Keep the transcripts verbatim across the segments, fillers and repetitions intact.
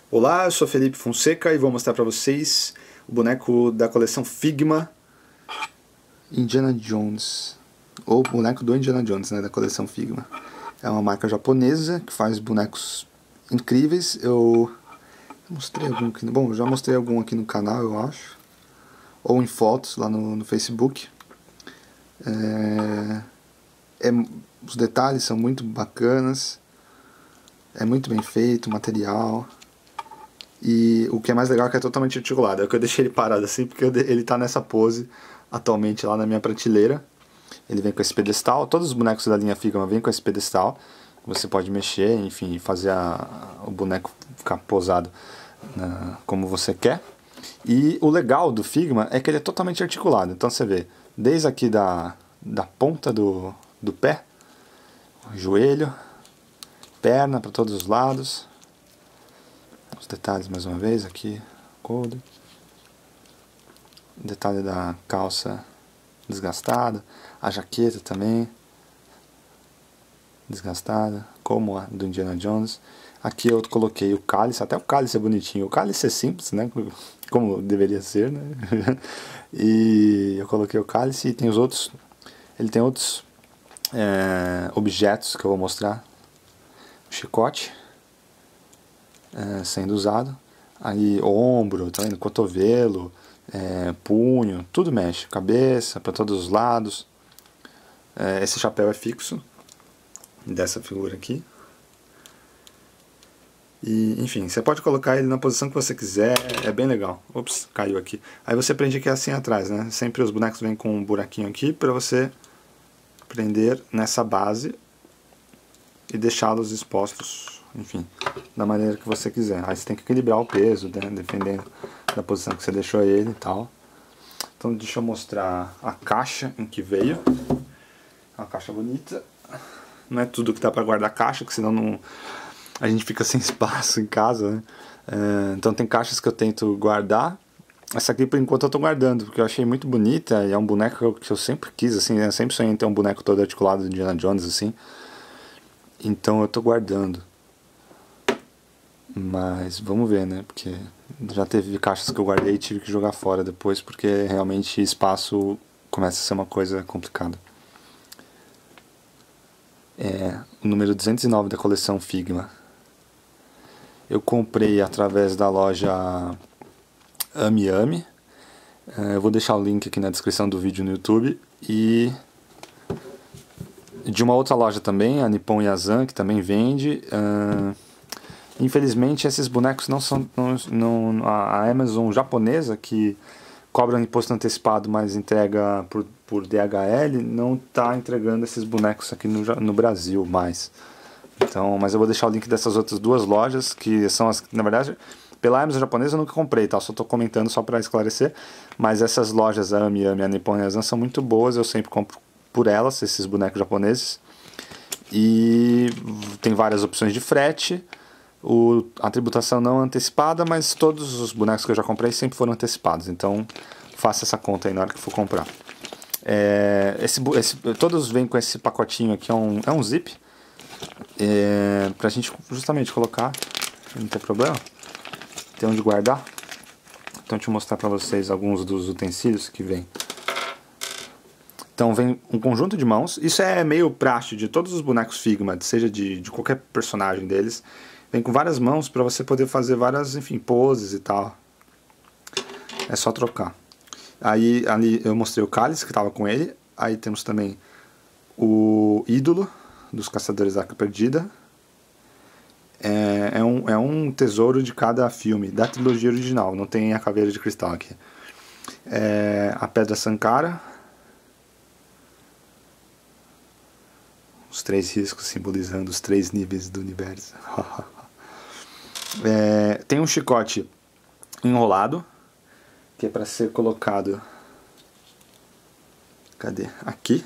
Olá, eu sou Felipe Fonseca e vou mostrar para vocês o boneco da coleção Figma Indiana Jones, ou boneco do Indiana Jones, né, da coleção Figma. É uma marca japonesa que faz bonecos incríveis. Eu mostrei algum aqui, bom, já mostrei algum aqui no canal, eu acho, ou em fotos lá no, no Facebook. É, é, os detalhes são muito bacanas, é muito bem feito o material. E o que é mais legal é que é totalmente articulado. É que eu deixei ele parado assim porque ele está nessa pose atualmente lá na minha prateleira. Ele vem com esse pedestal. Todos os bonecos da linha Figma vêm com esse pedestal. Você pode mexer, enfim, fazer a, o boneco ficar posado na, como você quer. E o legal do Figma é que ele é totalmente articulado. Então você vê, desde aqui da, da ponta do, do pé, joelho, perna para todos os lados. Os detalhes mais uma vez aqui, couro, detalhe da calça desgastada, a jaqueta também desgastada, como a do Indiana Jones. Aqui eu coloquei o cálice, até o cálice é bonitinho, o cálice é simples, né, como deveria ser, né, e eu coloquei o cálice e tem os outros, ele tem outros é, objetos que eu vou mostrar, o chicote, É, sendo usado, aí ombro, tá vendo? Cotovelo, é, punho, tudo mexe, cabeça para todos os lados. É, esse chapéu é fixo dessa figura aqui. E, enfim, você pode colocar ele na posição que você quiser, é bem legal. Ops, caiu aqui. Aí você prende aqui assim atrás, né? Sempre os bonecos vêm com um buraquinho aqui para você prender nessa base e deixá-los expostos, enfim, da maneira que você quiser. Aí você tem que equilibrar o peso, né, dependendo da posição que você deixou ele e tal. Então deixa eu mostrar a caixa em que veio. Uma caixa bonita. Não é tudo que dá para guardar caixa, porque senão não, a gente fica sem espaço em casa, né? É, então tem caixas que eu tento guardar. Essa aqui por enquanto eu tô guardando, porque eu achei muito bonita e é um boneco que eu, que eu sempre quis, assim, né? Eu sempre sonhei em ter um boneco todo articulado de Indiana Jones, assim. Então eu tô guardando. Mas vamos ver, né? Porque já teve caixas que eu guardei e tive que jogar fora depois, porque realmente espaço começa a ser uma coisa complicada. É o número duzentos e nove da coleção Figma. Eu comprei através da loja Ami Ami. É, eu vou deixar o link aqui na descrição do vídeo no YouTube. E de uma outra loja também, a Nippon Yazan, que também vende. Uh, infelizmente esses bonecos não são... Não, não, a Amazon japonesa, que cobra imposto antecipado, mas entrega por, por D H L, não está entregando esses bonecos aqui no, no Brasil mais. Então, mas eu vou deixar o link dessas outras duas lojas, que são as... Na verdade, pela Amazon japonesa eu nunca comprei, tá? Só estou comentando só para esclarecer. Mas essas lojas, a Ami Ami e a Nippon Yazan, são muito boas, eu sempre compro por elas, esses bonecos japoneses. E tem várias opções de frete. O, a tributação não é antecipada, mas todos os bonecos que eu já comprei sempre foram antecipados. Então faça essa conta aí na hora que for comprar. É, esse, esse, todos vêm com esse pacotinho aqui, é um, é um zip. É, pra gente justamente colocar, não tem problema, tem onde guardar. Então deixa eu mostrar pra vocês alguns dos utensílios que vem. Então vem um conjunto de mãos. Isso é meio praxe de todos os bonecos Figma, seja de, de qualquer personagem deles. Vem com várias mãos para você poder fazer várias, enfim, poses e tal. É só trocar. Aí ali eu mostrei o cálice que estava com ele. Aí temos também o ídolo dos Caçadores da Arca Perdida. É, é, um, é um tesouro de cada filme, da trilogia original. Não tem a caveira de cristal aqui. É, a Pedra Sankara. Os três riscos simbolizando os três níveis do universo. É, tem um chicote enrolado, que é para ser colocado... Cadê? Aqui.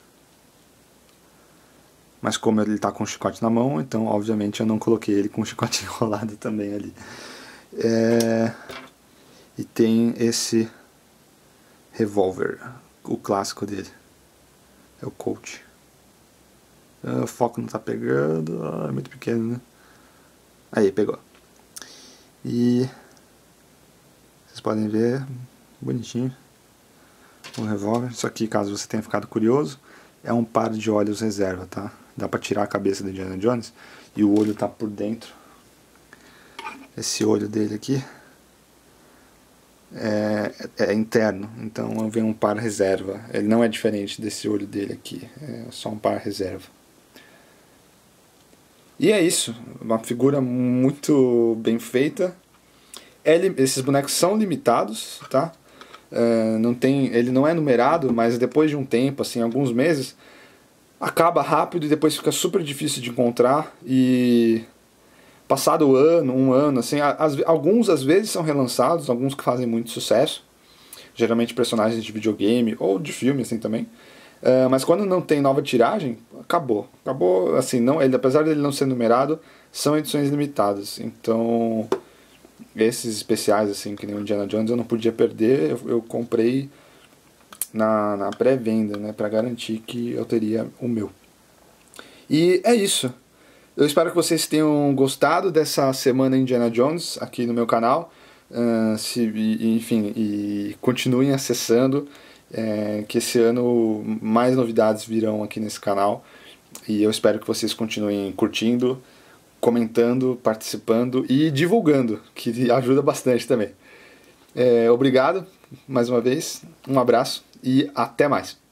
Mas como ele está com o chicote na mão, então obviamente eu não coloquei ele com o chicote enrolado também ali. É, e tem esse revólver, o clássico dele. É o Colt. O foco não tá pegando, ah, é muito pequeno, né? Aí, pegou. E vocês podem ver, bonitinho, o revólver. Isso aqui, caso você tenha ficado curioso, é um par de olhos reserva, tá? Dá pra tirar a cabeça do Indiana Jones e o olho tá por dentro. Esse olho dele aqui é, é interno, então vem um par reserva. Ele não é diferente desse olho dele aqui, é só um par reserva. E é isso, uma figura muito bem feita. Ele, esses bonecos são limitados, tá? É, não tem, ele não é numerado, mas depois de um tempo, assim, alguns meses, acaba rápido e depois fica super difícil de encontrar. E passado o ano, um ano, assim, as, alguns às vezes são relançados, alguns que fazem muito sucesso, geralmente personagens de videogame ou de filme, assim, também. Uh, mas quando não tem nova tiragem, acabou. Acabou, assim, não, ele, apesar dele não ser numerado, são edições limitadas. Então, esses especiais, assim, que nem o Indiana Jones, eu não podia perder. Eu, eu comprei na, na pré-venda, né, para garantir que eu teria o meu. E é isso. Eu espero que vocês tenham gostado dessa semana Indiana Jones aqui no meu canal. Uh, se, enfim, e continuem acessando. É, que esse ano mais novidades virão aqui nesse canal e eu espero que vocês continuem curtindo, comentando, participando e divulgando, que ajuda bastante também. É, obrigado mais uma vez, um abraço e até mais.